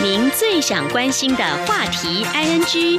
您最想关心的话题 ING。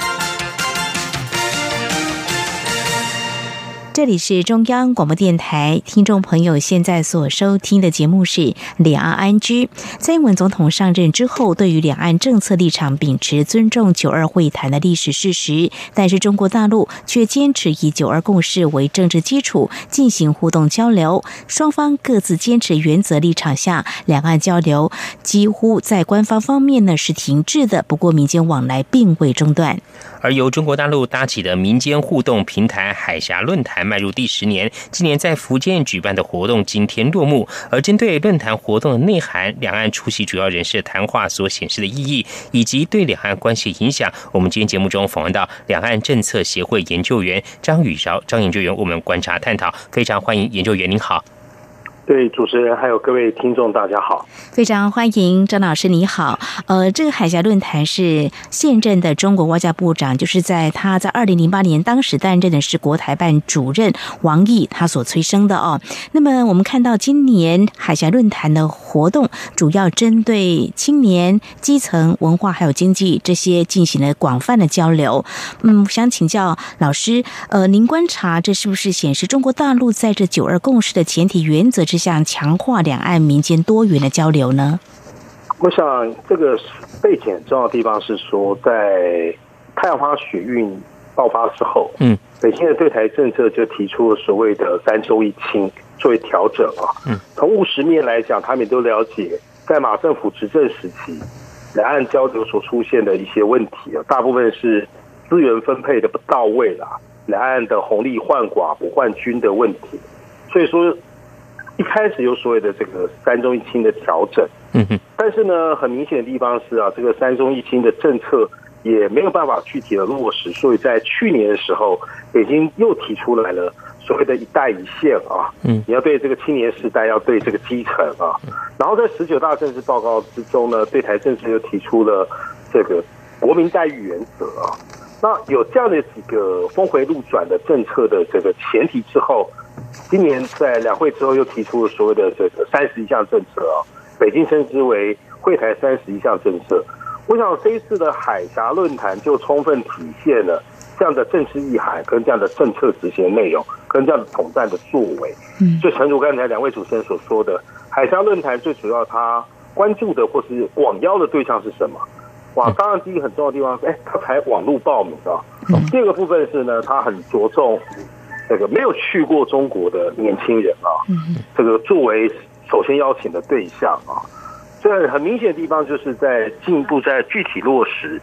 这里是中央广播电台，听众朋友现在所收听的节目是两岸 ING。蔡英文总统上任之后，对于两岸政策立场秉持尊重9·2会谈的历史事实，但是中国大陆却坚持以9·2共识为政治基础进行互动交流，双方各自坚持原则立场下，两岸交流几乎在官方方面呢是停滞的，不过民间往来并未中断。 而由中国大陆搭起的民间互动平台海峡论坛迈入第10年，今年在福建举办的活动今天落幕。而针对论坛活动的内涵、两岸出席主要人士的谈话所显示的意义，以及对两岸关系的影响，我们今天节目中访问到两岸政策协会研究员张宇韶张研究员，我们观察探讨，非常欢迎研究员，您好。 对，主持人还有各位听众大家好， 非常欢迎张老师，你好。这个海峡论坛是现任的中国外交部长，就是他在2008年当时担任的是国台办主任王毅他所催生的哦。那么我们看到今年海峡论坛的活动主要针对青年、基层、文化还有经济这些进行了广泛的交流。想请教老师，您观察这是不是显示中国大陆在这9·2共识的前提原则之下强化两岸民间多元的交流呢？ 我想这个背景重要的地方是说，在太阳花学运爆发之后，北京的对台政策就提出了所谓的3周1亲作为调整啊。从务实面来讲，他们也都了解，在马政府执政时期，两岸交流所出现的一些问题啊，大部分是资源分配的不到位啦，两岸的红利患寡不患均的问题，所以说一开始有所谓的这个3周1亲的调整，但是呢，很明显的地方是啊，这个3周1亲的政策也没有办法具体的落实，所以在去年的时候，北京又提出来了所谓的一带一线啊，你要对这个青年时代，要对这个基层啊，然后在19大政治报告之中呢，对台政策又提出了这个国民待遇原则啊。那有这样的几个峰回路转的政策的这个前提之后，今年在两会之后又提出了所谓的这个31项政策啊，北京称之为惠台31项政策。我想这一次的海峡论坛就充分体现了这样的政治意涵跟这样的政策执行内容跟这样的统战的作为。就诚如刚才两位主持人所说的，海峡论坛最主要他关注的或是广邀的对象是什么？哇，当然第一个很重要的地方是，他才网络报名啊。第二个部分是呢，他很着重这个没有去过中国的年轻人啊，这个作为首先邀请的对象啊。所以很明显的地方就是在进一步在具体落实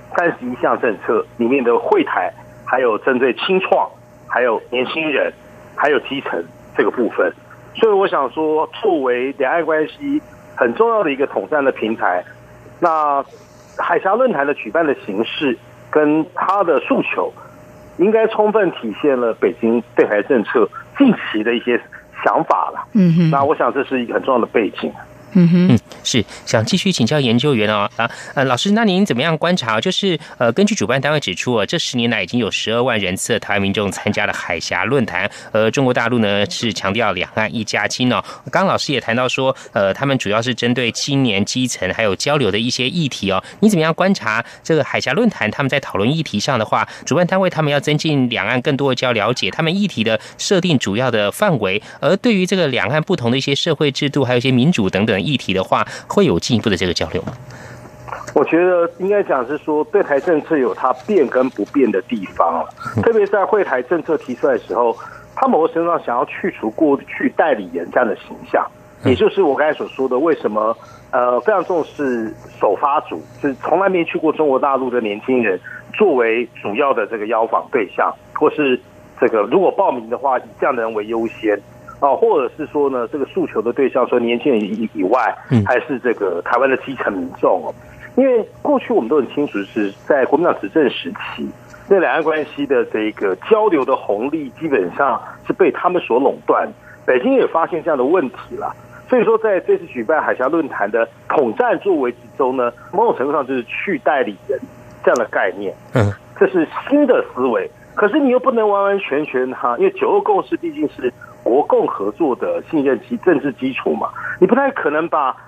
31项政策里面的惠台，还有针对青创，还有年轻人，还有基层这个部分。所以我想说，作为两岸关系很重要的一个统战的平台，那海峡论坛的举办的形式跟它的诉求，应该充分体现了北京对台政策近期的一些想法了。那我想这是一个很重要的背景。 是想继续请教研究员老师，那您怎么样观察？就是根据主办单位指出这10年来已经有12万人次的台湾民众参加了海峡论坛，而中国大陆呢是强调两岸一家亲哦。刚刚老师也谈到说，他们主要是针对青年、基层还有交流的一些议题哦。你怎么样观察这个海峡论坛？他们在讨论议题上的话，主办单位他们要增进两岸更多的了解他们议题的设定主要的范围，而对于这个两岸不同的一些社会制度，还有一些民主等等议题的话，会有进一步的这个交流吗？ 我觉得应该讲是说，对台政策有它变跟不变的地方特别在惠台政策提出来的时候，他某个程度上想要去除过去代理人这样的形象，也就是我刚才所说的，为什么非常重视首发组，就是从来没去过中国大陆的年轻人作为主要的这个邀访对象，或是这个如果报名的话，以这样的人为优先。或者是说呢，这个诉求的对象，说年轻人以外，还是这个台湾的基层民众因为过去我们都很清楚，是在国民党执政时期，那两岸关系的这个交流的红利，基本上是被他们所垄断。北京也发现这样的问题了，所以说在这次举办海峡论坛的统战作为之中呢，某种程度上就是去代理人这样的概念，这是新的思维。可是你又不能完完全全因为9·2共识毕竟是国共合作的信任政治基础嘛，你不太可能把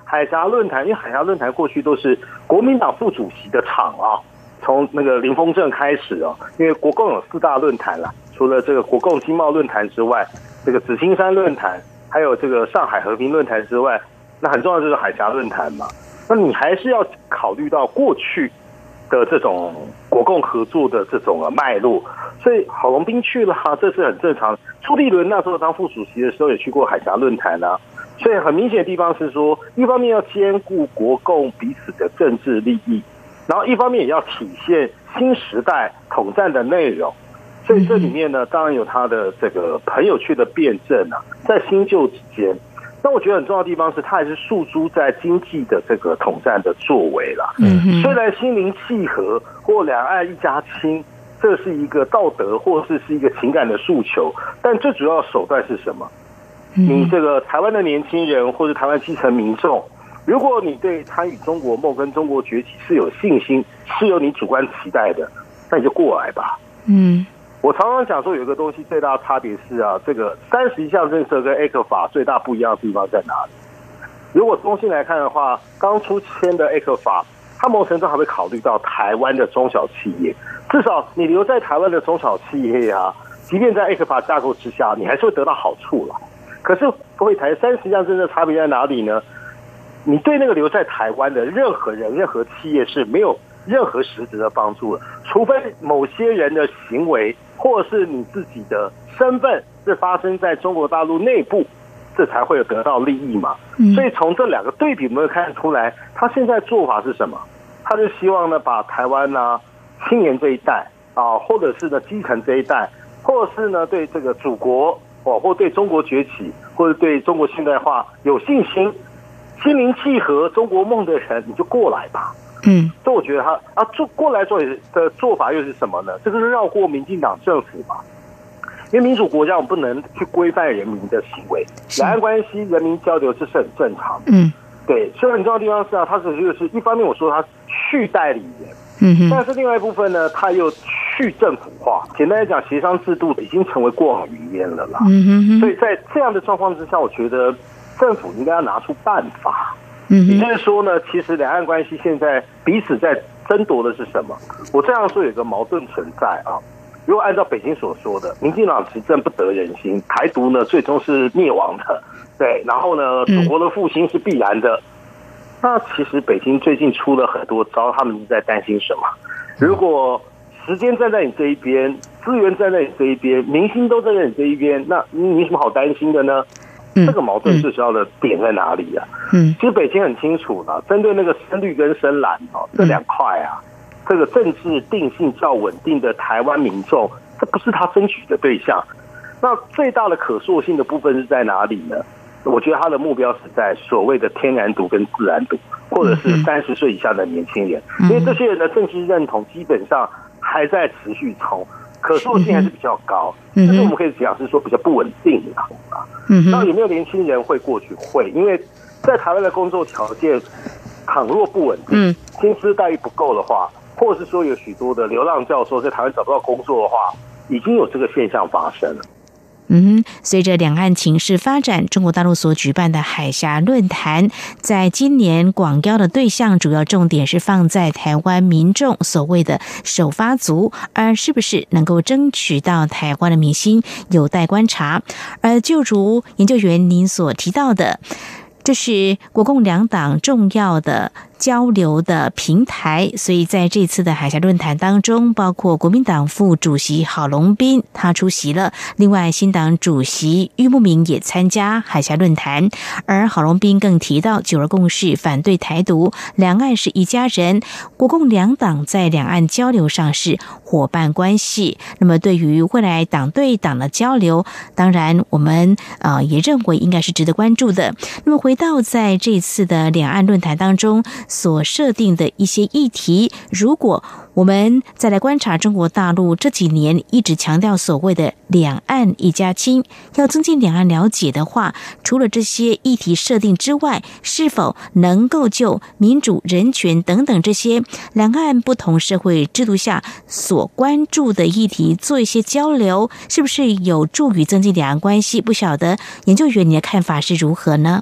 海峡论坛，因为海峡论坛过去都是国民党副主席的场啊，从那个林峰正开始哦，因为国共有4大论坛啦，除了这个国共经贸论坛之外，这个紫金山论坛，还有这个上海和平论坛之外，那很重要就是海峡论坛嘛。那你还是要考虑到过去的这种国共合作的这种脉络，所以郝龙斌去了，这是很正常。朱立伦那时候当副主席的时候也去过海峡论坛啊，所以很明显的地方是说，一方面要兼顾国共彼此的政治利益，然后一方面也要体现新时代统战的内容。所以这里面呢，当然有他的这个很有趣的辩证啊，在新旧之间。那我觉得很重要的地方是，他还是诉诸在经济的这个统战的作为啦。虽然心灵契合或两岸一家亲，这是一个道德或是一个情感的诉求，但最主要的手段是什么？你这个台湾的年轻人或者台湾基层民众，如果你对参与中国梦跟中国崛起是有信心，是有你主观期待的，那你就过来吧。我常常讲说，有一个东西最大的差别是啊，这个31项政策跟 ECFA 最大不一样的地方在哪里？如果中性来看的话，刚出签的 ECFA， 它某程度还会考虑到台湾的中小企业，至少你留在台湾的中小企业啊，即便在 ECFA 架构之下，你还是会得到好处了。可是会谈30项政策差别在哪里呢？你对那个留在台湾的任何人、任何企业是没有任何实质的帮助的，除非某些人的行为或是你自己的身份是发生在中国大陆内部，这才会有得到利益嘛。所以从这两个对比，我们会看出来，他现在做法是什么？他就希望呢，把台湾呢青年这一代啊，或者是呢基层这一代，或者是呢对这个祖国或对中国崛起，或者对中国现代化有信心、心灵契合中国梦的人，你就过来吧。所以我觉得他过来做的做法又是什么呢？这个是绕过民进党政府嘛？因为民主国家我们不能去规范人民的行为，两岸关系、人民交流这是很正常的。对，所以很重要的地方是啊，他就是一方面我说他去代理人，但是另外一部分呢，他又去政府化。简单来讲，协商制度已经成为过往云烟了啦。所以在这样的状况之下，我觉得政府应该要拿出办法。也就是说呢，其实两岸关系现在彼此在争夺的是什么？我这样说有一个矛盾存在啊。如果按照北京所说的，民进党执政不得人心，台独呢最终是灭亡的，对，然后呢，祖国的复兴是必然的。那其实北京最近出了很多招，他们是在担心什么？如果时间站在你这一边，资源站在你这一边，民心都站在你这一边，那你有什么好担心的呢？这个矛盾最主要的点在哪里啊？其实北京很清楚了，针对那个深绿跟深蓝这两块啊，这个政治定性较稳定的台湾民众，这不是他争取的对象。那最大的可塑性的部分是在哪里呢？我觉得他的目标是在所谓的天然独跟自然独，或者是30岁以下的年轻人，因为这些人的政治认同基本上还在持续中，可塑性还是比较高，但是我们可以讲是说比较不稳定的。那有没有年轻人会过去？会，因为在台湾的工作条件倘若不稳定，薪资待遇不够的话，或者是说有许多的流浪教授在台湾找不到工作的话，已经有这个现象发生了。 随着两岸情势发展，中国大陆所举办的海峡论坛，在今年广邀的对象主要重点是放在台湾民众所谓的首发族，而是不是能够争取到台湾的民心，有待观察。而就如研究员您所提到的，这是国共两党重要的交流的平台，所以在这次的海峡论坛当中，包括国民党副主席郝龙斌他出席了，另外新党主席郁慕明也参加海峡论坛，而郝龙斌更提到九二共识，反对台独，两岸是一家人，国共两党在两岸交流上是伙伴关系。那么对于未来党对党的交流，当然我们也认为应该是值得关注的。那么回到在这次的两岸论坛当中所设定的一些议题，如果我们再来观察中国大陆这几年一直强调所谓的两岸一家亲，要增进两岸了解的话，除了这些议题设定之外，是否能够就民主、人权等等这些两岸不同社会制度下所关注的议题做一些交流，是不是有助于增进两岸关系？不晓得研究员你的看法是如何呢？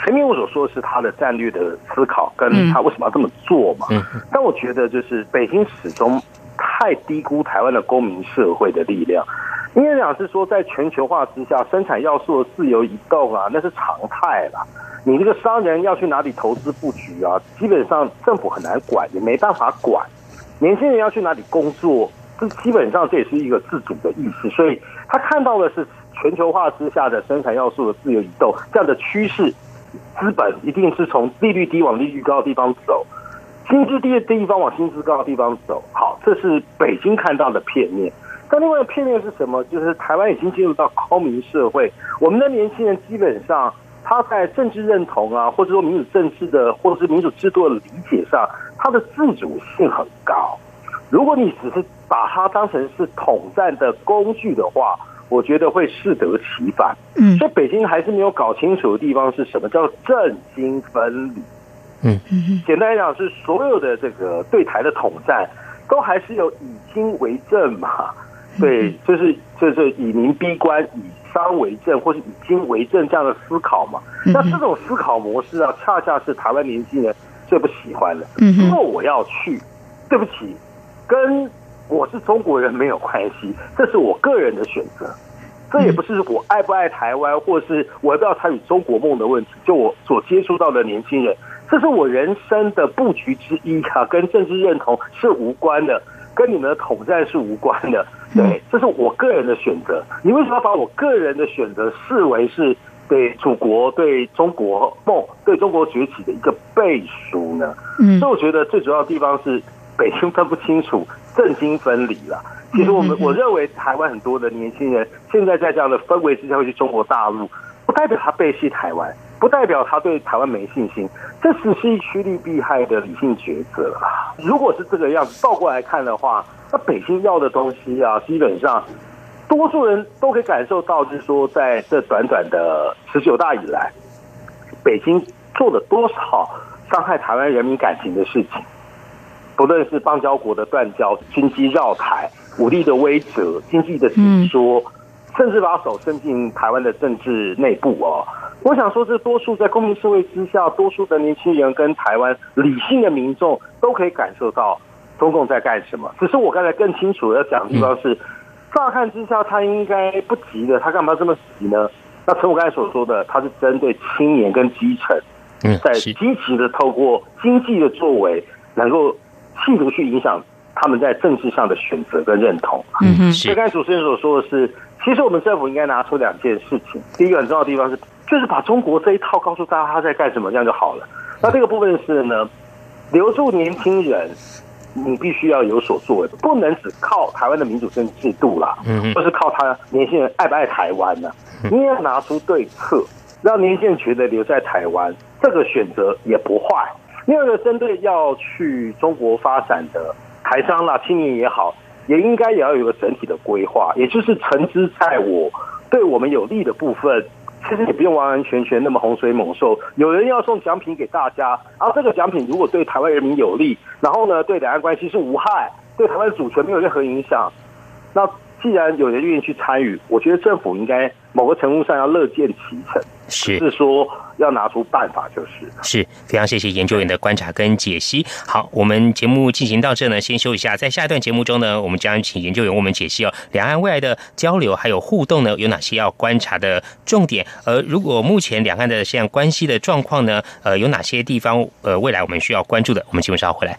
前面我所说的是他的战略的思考，跟他为什么要这么做嘛。但我觉得就是北京始终太低估台湾的公民社会的力量。应该讲是说，在全球化之下，生产要素的自由移动啊，那是常态啦。你这个商人要去哪里投资布局啊，基本上政府很难管，也没办法管。年轻人要去哪里工作，这基本上这也是一个自主的意识。所以他看到的是全球化之下的生产要素的自由移动这样的趋势，资本一定是从利率低往利率高的地方走，薪资低的地方往薪资高的地方走。好，这是北京看到的片面。但另外的片面是什么？就是台湾已经进入到公民社会，我们的年轻人基本上他在政治认同啊，或者说民主政治的，或者是民主制度的理解上，他的自主性很高。如果你只是把它当成是统战的工具的话，我觉得会适得其反。所以北京还是没有搞清楚的地方是什么叫政经分离。简单来讲是所有的这个对台的统战都还是有以经为政嘛。对，就是以民逼官，以商为政，或是以经为政这样的思考嘛。那这种思考模式啊，恰恰是台湾年轻人最不喜欢的。如果我要去，对不起，跟我是中国人没有关系，这是我个人的选择。这也不是我爱不爱台湾，或是我要不要参与中国梦的问题。就我所接触到的年轻人，这是我人生的布局之一啊，跟政治认同是无关的。跟你们的统战是无关的，对，这是我个人的选择。你为什么要把我个人的选择视为是对祖国、对中国梦、对中国崛起的一个背书呢？所以我觉得最主要的地方是北京分不清楚政经分离了。其实我认为台湾很多的年轻人现在在这样的氛围之下会去中国大陆，不代表他背弃台湾，不代表他对台湾没信心，这只是趋利避害的理性抉择啦。如果是这个样子，倒过来看的话，那北京要的东西啊，基本上多数人都可以感受到，就是说在这短短的19大以来，北京做了多少伤害台湾人民感情的事情，不论是邦交国的断交、军机绕台、武力的威慑、经济的紧缩，甚至把手伸进台湾的政治内部哦。我想说，这多数在公民社会之下，多数的年轻人跟台湾理性的民众都可以感受到中共在干什么。只是我刚才更清楚的讲的地方是，乍看之下他应该不急的，他干嘛这么急呢？那陈我刚才所说的，他是针对青年跟基层，在积极的透过经济的作为，能够企图去影响他们在政治上的选择跟认同。所以刚才主持人所说的是，其实我们政府应该拿出2件事情。第一个很重要的地方是，就是把中国这一套告诉大家他在干什么，这样就好了。那这个部分是呢，留住年轻人，你必须要有所作为，不能只靠台湾的民主政治制度啦，或是靠他年轻人爱不爱台湾呢？你也要拿出对策，让年轻人觉得留在台湾这个选择也不坏。另外一个针对要去中国发展的台商啦、青年也好，也应该也要有一个整体的规划，也就是诚之在我，对我们有利的部分，其实也不用完完全全那么洪水猛兽。有人要送奖品给大家，然后这个奖品如果对台湾人民有利，然后呢对两岸关系是无害，对台湾主权没有任何影响，那既然有人愿意去参与，我觉得政府应该某个程度上要乐见其成，是说要拿出办法就是。 是，非常谢谢研究员的观察跟解析。好，我们节目进行到这呢，先休息一下。在下一段节目中呢，我们将请研究员为我们解析两岸未来的交流还有互动呢，有哪些要观察的重点？如果目前两岸的现在关系的状况呢，有哪些地方未来我们需要关注的？我们节目稍后回来。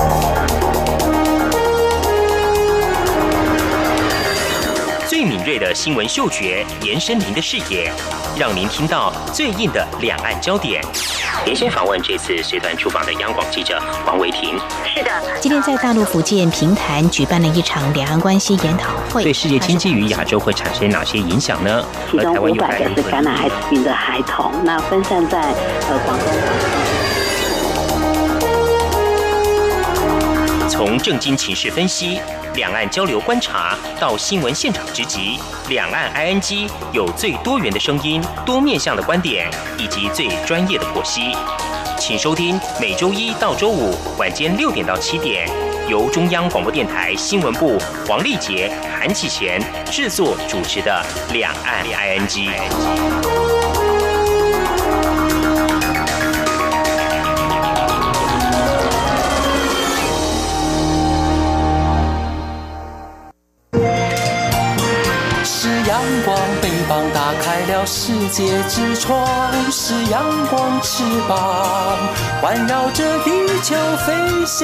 最敏锐的新闻嗅觉，延伸您的视野，让您听到最硬的两岸焦点。连线访问这次随团出访的央广记者黄维婷。 是的， 今天在大陆福建平潭举办了一场两岸关系研讨会， 对世界经济与亚洲会产生哪些影响呢？ 其中500个是感染艾滋病的孩童，那分散在广东。 从政经情势分析、两岸交流观察到新闻现场直击，两岸 ING 有最多元的声音、多面向的观点以及最专业的剖析。请收听每周1到周5晚间6点到7点，由中央广播电台新闻部黄丽杰、韩启贤制作主持的《两岸 ING》。 了世界之窗，是阳光翅膀，环绕着地球飞翔。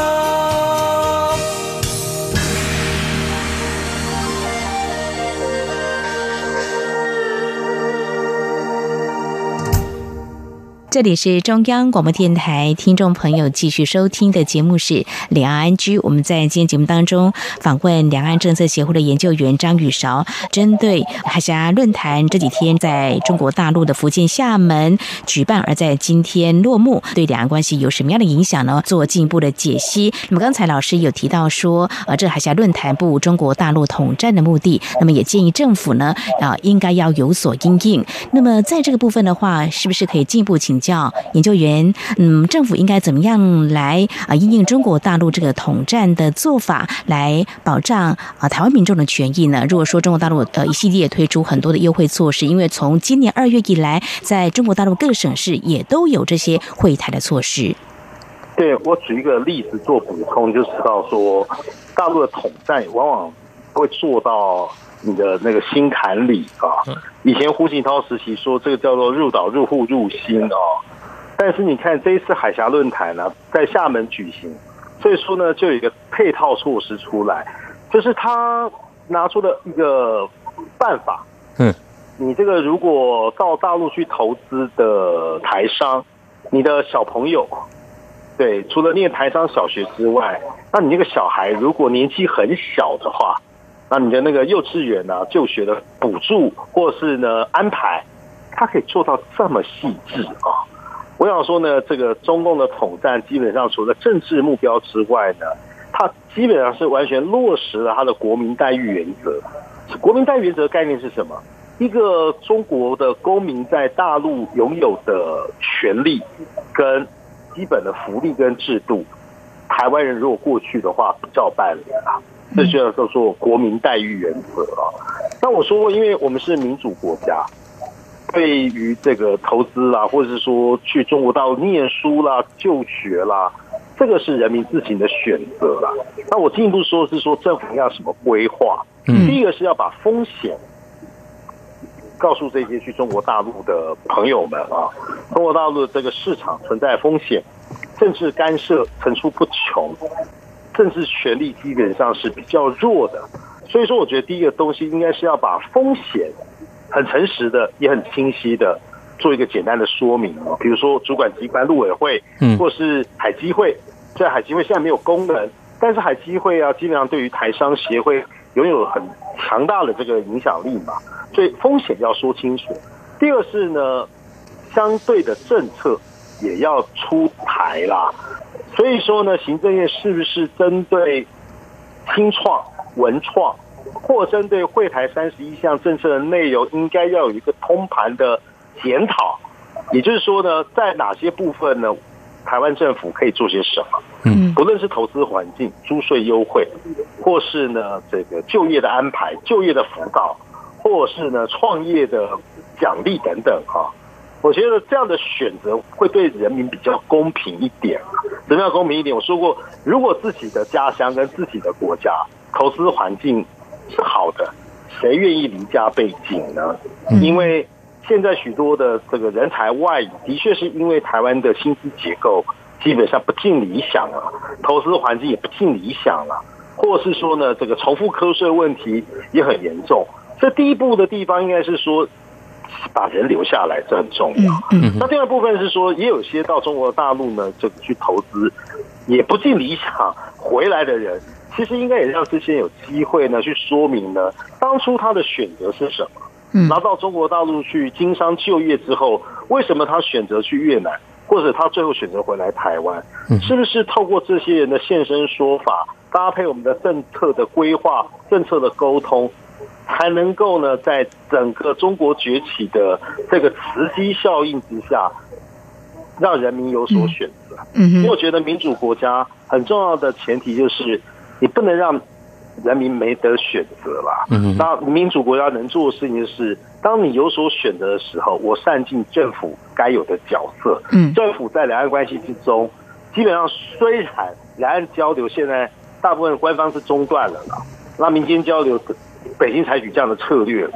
这里是中央广播电台，听众朋友继续收听的节目是两岸安居。我们在今天节目当中访问两岸政策协会的研究员张宇韶，针对海峡论坛这几天在中国大陆的福建厦门举办，而在今天落幕，对两岸关系有什么样的影响呢？做进一步的解析。那么刚才老师有提到说，这海峡论坛不中国大陆统战的目的，那么也建议政府呢，应该要有所因应。那么在这个部分的话，是不是可以进一步请教研究员，政府应该怎么样来因应中国大陆这个统战的做法，来保障台湾民众的权益呢？如果说中国大陆一系列推出很多的优惠措施，因为从今年2月以来，在中国大陆各个省市也都有这些惠台的措施。 对，我举一个例子做补充，就知道说大陆的统战往往会做到你的那个心坎里啊。以前胡锦涛时期说这个叫做入岛入户入心啊，但是你看这一次海峡论坛呢，在厦门举行，所以说呢就有一个配套措施出来，就是他拿出了一个办法，你这个如果到大陆去投资的台商，你的小朋友，对，除了念台商小学之外，那你那个小孩如果年纪很小的话，那你的那个幼稚园啊就学的补助或是呢安排，它可以做到这么细致啊！我想说呢，这个中共的统战基本上除了政治目标之外呢，它基本上是完全落实了它的国民待遇原则。国民待遇原则的概念是什么？一个中国的公民在大陆拥有的权利跟基本的福利跟制度，台湾人如果过去的话不照办理啊。这就叫做国民待遇原则啊。那我说过，因为我们是民主国家，对于这个投资啦，或者是说去中国大陆念书啦、就学啦，这个是人民自行的选择啦。那我进一步说是说，政府要什么规划？第一个是要把风险告诉这些去中国大陆的朋友们啊，中国大陆的这个市场存在风险，政治干涉层出不穷。政治权力基本上是比较弱的，所以说我觉得第一个东西应该是要把风险很诚实的也很清晰的做一个简单的说明，比如说主管机关陆委会或是海基会，虽然海基会现在没有功能，但是海基会啊基本上对于台商协会拥有很强大的这个影响力嘛，所以风险要说清楚。第二是呢，相对的政策也要出台啦。所以说呢，行政院是不是针对青创、文创，或针对惠台31项政策的内容，应该要有一个通盘的检讨？也就是说呢，在哪些部分呢，台湾政府可以做些什么？不论是投资环境、租税优惠，或是呢这个就业的安排、就业的辅导，或是呢创业的奖励等等哈。我觉得这样的选择会对人民比较公平一点。怎么样公平一点？我说过，如果自己的家乡跟自己的国家投资环境是好的，谁愿意离家背井呢？因为现在许多的这个人才外移，的确是因为台湾的薪资结构基本上不尽理想了，投资环境也不尽理想了，或是说呢，这个重复课税问题也很严重。这第一步的地方应该是说，把人留下来，这很重要。那第二部分是说，也有些到中国大陆呢，这个去投资也不尽理想回来的人，其实应该也让这些人有机会呢，去说明呢，当初他的选择是什么。拿到中国大陆去经商就业之后，为什么他选择去越南，或者他最后选择回来台湾？是不是透过这些人的现身说法，搭配我们的政策的规划、政策的沟通，才能够呢，在整个中国崛起的这个磁吸效应之下，让人民有所选择。因为我觉得民主国家很重要的前提就是，你不能让人民没得选择啦。那民主国家能做的事情就是，当你有所选择的时候，我善尽政府该有的角色。政府在两岸关系之中，基本上虽然两岸交流现在大部分官方是中断了啦，那民间交流北京采取这样的策略嘛，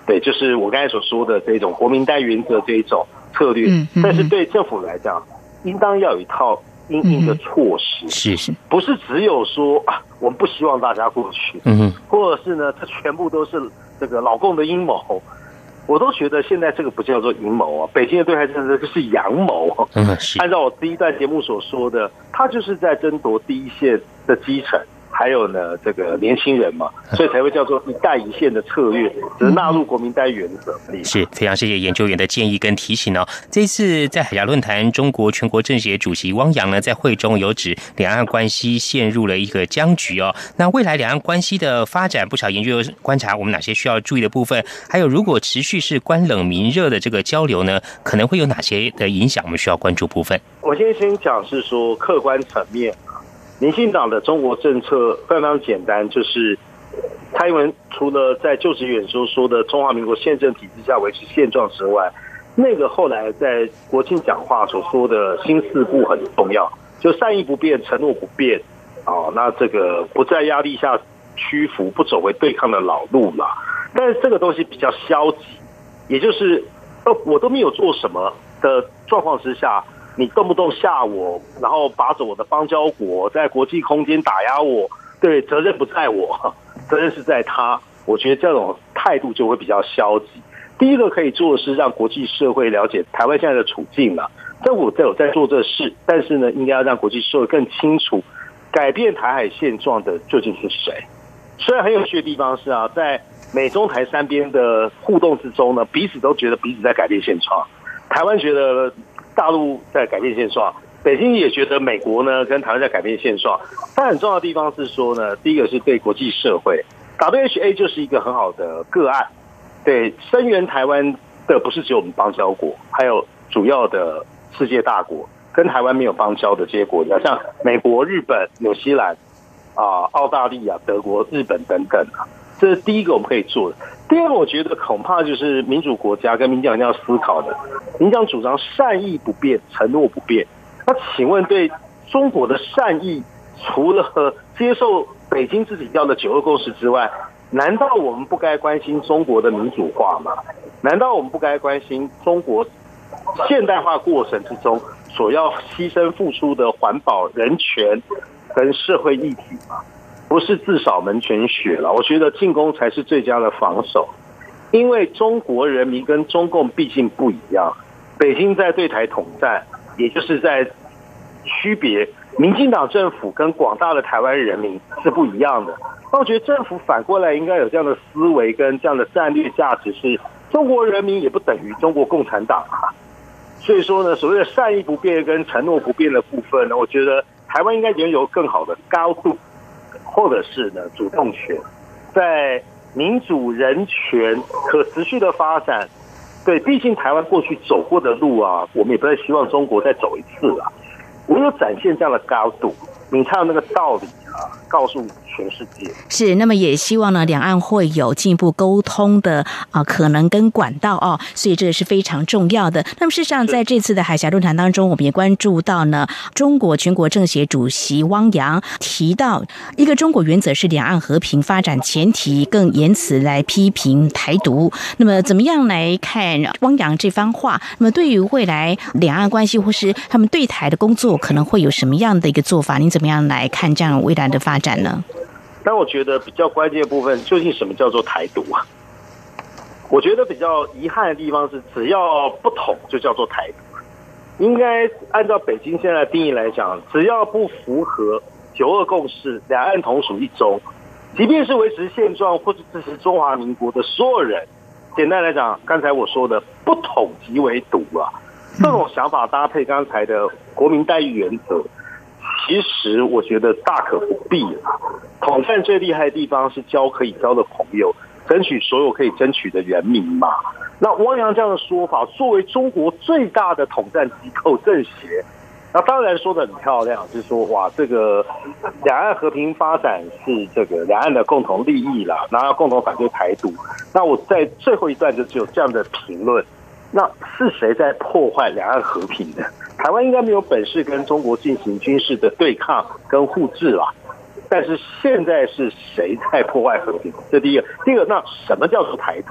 对，就是我刚才所说的这种国民待原则这一种策略。但是对政府来讲，应当要有一套因应的措施， 是， 不是只有说我们不希望大家过去，或者是呢，这全部都是这个老共的阴谋。我都觉得现在这个不叫做阴谋啊，北京的对台政策是阳谋。按照我第一段节目所说的，他就是在争夺第一线的基层，还有呢这个年轻人嘛，所以才会叫做一带一线的策略，只是纳入国民待原则。 是非常谢谢研究员的建议跟提醒哦。这一次在海峡论坛，中国全国政协主席汪洋呢在会中有指两岸关系陷入了一个僵局哦。那未来两岸关系的发展，不少研究观察我们哪些需要注意的部分，还有如果持续是官冷民热的这个交流呢，可能会有哪些的影响，我们需要关注部分。 我先讲是说客观层面。民进党的中国政策非常简单，就是蔡英文除了在就职演说说的中华民国宪政体制下维持现状之外，那个后来在国庆讲话所说的新四不很重要，就善意不变，承诺不变，那这个不在压力下屈服，不走回对抗的老路嘛。但是这个东西比较消极，也就是我都没有做什么的状况之下，你动不动吓我，然后拔走我的邦交国，在国际空间打压我，对，责任不在我，责任是在他。我觉得这种态度就会比较消极。第一个可以做的是让国际社会了解台湾现在的处境了，政府有在做这事，但是呢，应该要让国际社会更清楚改变台海现状的究竟是谁。虽然很有趣的地方是在美中台三边的互动之中呢，彼此都觉得彼此在改变现状，台湾觉得大陆在改变现状，北京也觉得美国呢跟台湾在改变现状。但很重要的地方是说呢，第一个是对国际社会 ，WHA 就是一个很好的个案，对，声援台湾的不是只有我们邦交国，还有主要的世界大国跟台湾没有邦交的这些国家，像美国、日本、纽西兰澳大利亚、德国、日本等等这是第一个我们可以做的。第二个，我觉得恐怕就是民主国家跟民进党要思考的。民进党主张善意不变，承诺不变。那请问，对中国的善意，除了接受北京自己要的9·2共识之外，难道我们不该关心中国的民主化吗？难道我们不该关心中国现代化过程之中所要牺牲付出的环保、人权跟社会议题吗？不是自扫门前雪了，我觉得进攻才是最佳的防守，因为中国人民跟中共毕竟不一样，北京在对台统战，也就是在区别民进党政府跟广大的台湾人民是不一样的。那我觉得政府反过来应该有这样的思维跟这样的战略价值，是中国人民也不等于中国共产党所以说呢，所谓的善意不变跟承诺不变的部分呢，我觉得台湾应该拥有更好的高度，或者是呢主动权，在民主、人权、可持续的发展，对，毕竟台湾过去走过的路我们也不太希望中国再走一次了。唯有展现这样的高度，你才有那个道理告诉全世界。 是，那么也希望呢，两岸会有进一步沟通的可能跟管道所以这个是非常重要的。那么事实上，在这次的海峡论坛当中，我们也关注到呢，中国全国政协主席汪洋提到，一个中国原则是两岸和平发展前提，更言辞来批评台独。那么怎么样来看汪洋这番话？那么对于未来两岸关系或是他们对台的工作，可能会有什么样的一个做法？您怎么样来看这样未来的发展呢？ 但我觉得比较关键的部分，究竟什么叫做台独我觉得比较遗憾的地方是，只要不统就叫做台独。应该按照北京现在的定义来讲，只要不符合9·2共识，两岸同属一中，即便是维持现状或是支持中华民国的所有人，简单来讲，刚才我说的不统即为独这种想法搭配刚才的国民待遇原则，其实我觉得大可不必了。统战最厉害的地方是交可以交的朋友，争取所有可以争取的人民嘛。那汪洋这样的说法，作为中国最大的统战机构政协，那当然说得很漂亮，就是说这个两岸和平发展是这个两岸的共同利益啦，然后要共同反对台独。那我在最后一段就只有这样的评论。那是谁在破坏两岸和平的？台湾应该没有本事跟中国进行军事的对抗跟互治啦。但是现在是谁在破坏和平？这第一个。第二个，那什么叫做台独？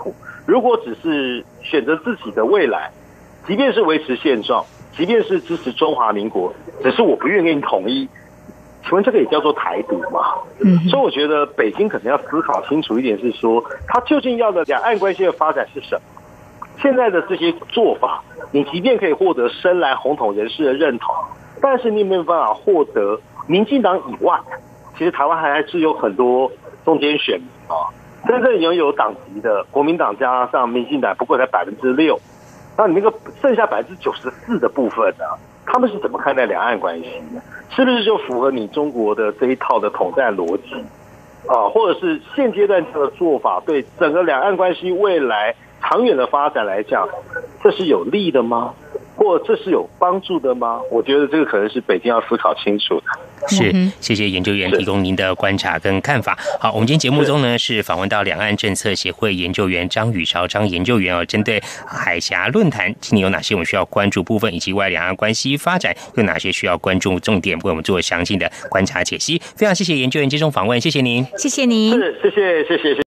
如果只是选择自己的未来，即便是维持现状，即便是支持中华民国，只是我不愿意跟你统一，请问这个也叫做台独吗？所以我觉得北京可能要思考清楚一点，是说他究竟要的两岸关系的发展是什么？现在的这些做法，你即便可以获得深蓝红统人士的认同，但是你没有办法获得民进党以外，其实台湾还是有很多中间选民啊，真正拥有党籍的国民党加上民进党不过才6%，那你那个剩下94%的部分呢？他们是怎么看待两岸关系的？是不是就符合你中国的这一套的统战逻辑啊？或者是现阶段这个做法对整个两岸关系未来长远的发展来讲，这是有利的吗？或这是有帮助的吗？我觉得这个可能是北京要思考清楚的。 是，谢谢研究员提供您的观察跟看法。好，我们今天节目中呢是访问到两岸政策协会研究员张宇韶张研究员哦，针对海峡论坛今年有哪些我们需要关注部分，以及外两岸关系发展有哪些需要关注重点，为我们做详尽的观察解析。非常谢谢研究员接受访问，谢谢您， 谢谢您， 是，谢谢。